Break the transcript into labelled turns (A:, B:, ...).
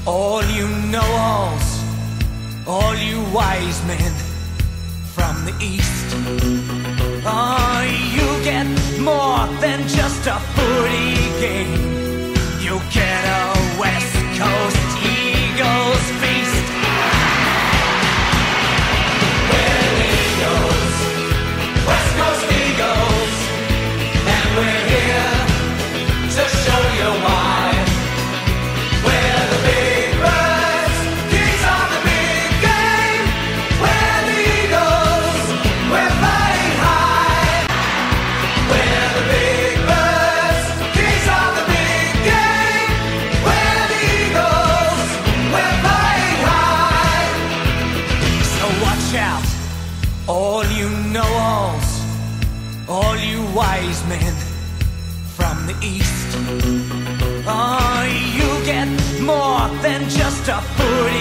A: All you know-alls, all you wise men from the east. Oh, you get more than just a footy game. You get a West Coast Eagles feast. We're Eagles, West Coast Eagles, and we're here to show you why. We're the big birds, kings of the big game. We're the Eagles, we're flying high. We're the big birds, kings of the big game. We're the Eagles, we're flying high. So watch out, all you know-alls, all you wise men from the east. Oh, you get more than just a footy